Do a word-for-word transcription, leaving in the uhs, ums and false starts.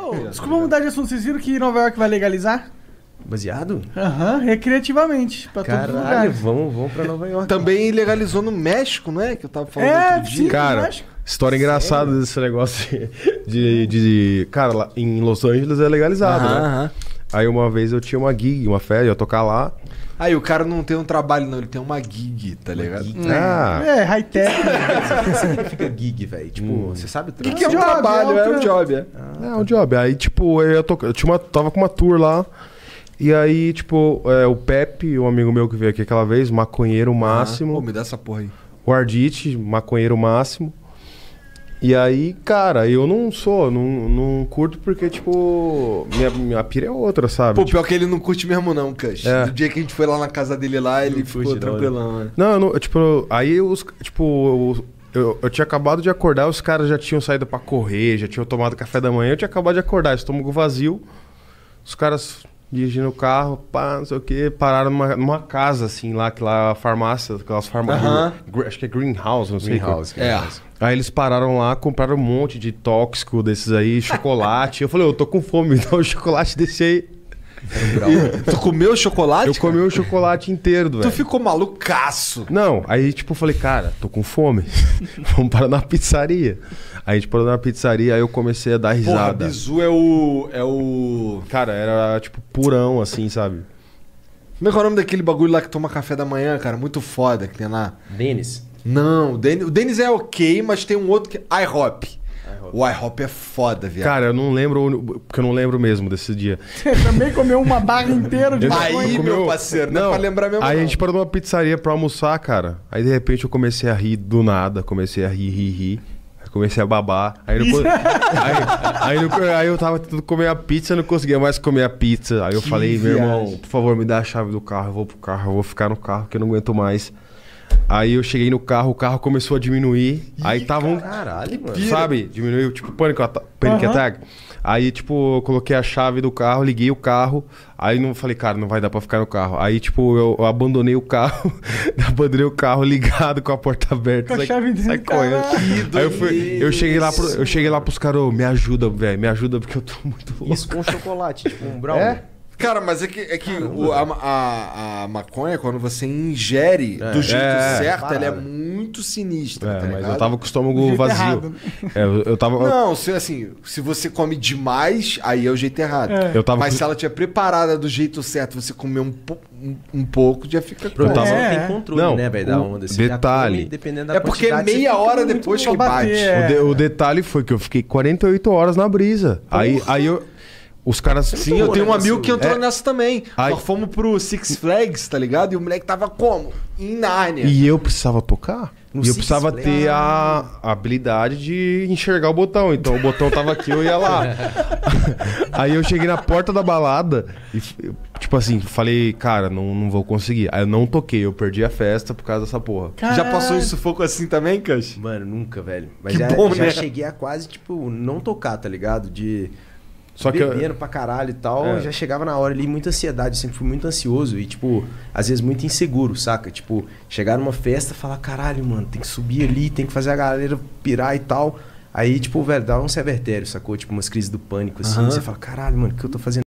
Desculpa mudar de assunto. Vocês viram que Nova York vai legalizar? Baseado? Aham, uhum, recreativamente. Pra todos os Caralho, lugares. vamos, vamos pra Nova York. Também legalizou no México, não é? Que eu tava falando É, outro dia. sim. Cara, México. história engraçada desse negócio de, de, de- Cara, lá em Los Angeles é legalizado, Aham, né? aham. Aí uma vez eu tinha uma gig, uma férias, eu ia tocar lá. Aí o cara não tem um trabalho, não, ele tem uma gig, tá ligado? Ah, É, high-tech. O que significa gig, velho? Tipo, você sabe o O que, trampo? que é um Job, trabalho? é É um um job, é. é um job. Aí, tipo, eu, ia tocar- eu tinha uma, tava com uma tour lá. E aí, tipo, é, o Pepe, um amigo meu que veio aqui aquela vez, maconheiro máximo. Pô, me dá essa porra aí. O Ardite, maconheiro máximo. E aí, cara, eu não sou, não, não curto porque, tipo, minha, minha pira é outra, sabe? Pô, Tipo, pior que ele não curte mesmo não, Cush. É. No dia que a gente foi lá na casa dele lá, ele ficou curte, não, tranquilão, né? não, eu não, tipo, aí os, tipo, eu, eu, eu tinha acabado de acordar, os caras já tinham saído pra correr, já tinham tomado café da manhã, eu tinha acabado de acordar, estômago vazio. Os caras dirigindo o carro, pá, não sei o que, pararam numa, numa casa, assim, lá, que lá a farmácia, aquelas farmácias, Aham. acho que é Greenhouse, não sei qual. Greenhouse. É. Greenhouse. Aí eles pararam lá, compraram um monte de tóxico desses aí, chocolate. Eu falei, eu tô com fome, então o chocolate desse aí. Tu comeu chocolate? Eu comi o chocolate inteiro, velho. Tu ficou malucaço. Não, aí tipo, eu falei, cara, tô com fome. Vamos parar na pizzaria. Aí a gente parou na pizzaria, aí eu comecei a dar Porra, risada. bizu é o... é o... Cara, era tipo purão, assim, sabe? Como é que é o nome daquele bagulho lá que toma café da manhã, cara? Muito foda que tem lá. Denis. Não, o Denis, o Denis é ok, mas tem um outro que é IHOP. O IHOP é foda, viado. Cara, eu não lembro, porque eu não lembro mesmo desse dia. Você também comeu uma barra inteira de Aí, maconha. meu parceiro, não é pra lembrar mesmo Aí não. a gente parou numa pizzaria pra almoçar, cara. Aí de repente eu comecei a rir do nada. Comecei a rir, rir, rir. Aí comecei a babar. Aí, não co- aí, aí, não- aí eu tava tentando comer a pizza, não conseguia mais comer a pizza. Aí eu Que falei, meu irmão, viagem. por favor, me dá a chave do carro. Eu vou pro carro, eu vou ficar no carro, que eu não aguento mais. Aí eu cheguei no carro, o carro começou a diminuir. Aí tava um. Caralho, mano. Sabe? Diminuiu, tipo, pânico, ata- panic Aham. attack. Aí, tipo, eu coloquei a chave do carro, liguei o carro. Aí não falei, cara, não vai dar pra ficar no carro. Aí, tipo, eu, eu abandonei o carro, abandonei o carro ligado com a porta aberta. Com a sai- chave dentro, sai correndo. caralho. Aí eu, fui, eu cheguei lá, pro, eu cheguei lá pros caras, ô, me ajuda, velho, me ajuda porque eu tô muito louco. Isso com chocolate, tipo um brownie. É? Cara, mas é que, é que o- a, a, a maconha, quando você ingere É. do jeito É. certo, ela é Parada. muito sinistra, É, tá mas ligado? eu tava com o Do estômago jeito vazio. errado. É, eu, eu tava. Não, se, assim, se você come demais, aí é o jeito errado. É. Eu tava Mas com- se ela tiver preparada do jeito certo, você comer um, po- um, um pouco, já fica... Produção tava- não tem É. controle, Não, né, velho, da o onda. Você já detalhe- come, dependendo da É porque quantidade, você meia fica hora muito depois que louco. pra bater, bate. é. O, de- o detalhe foi que eu fiquei quarenta e oito horas na brisa. Aí, aí eu. Os caras. Sim, eu tenho um amigo que entrou É. nessa também. Ai. Nós fomos pro Six Flags, tá ligado? E o moleque tava como? Em Nárnia. E eu precisava tocar. No e eu Six precisava Flags? ter a, a habilidade de enxergar o botão. Então o botão tava aqui, eu ia lá. Aí eu cheguei na porta da balada e, tipo assim, falei, cara, não, não vou conseguir. Aí eu não toquei, eu perdi a festa por causa dessa porra. Já passou de sufoco assim também, Cash? Mano, nunca, velho. Mas Que já, bom, já né? cheguei a quase, tipo, não tocar, tá ligado? De Só que eu- bebendo pra caralho e tal. É. Já chegava na hora ali, muita ansiedade. Sempre fui muito ansioso e, tipo, às vezes muito inseguro, saca? Tipo, chegar numa festa e falar, caralho, mano, tem que subir ali, tem que fazer a galera pirar e tal. Aí, tipo, velho, dá um severtério, sacou? Tipo, umas crises do pânico, assim. Aham. Você fala, caralho, mano, o que eu tô fazendo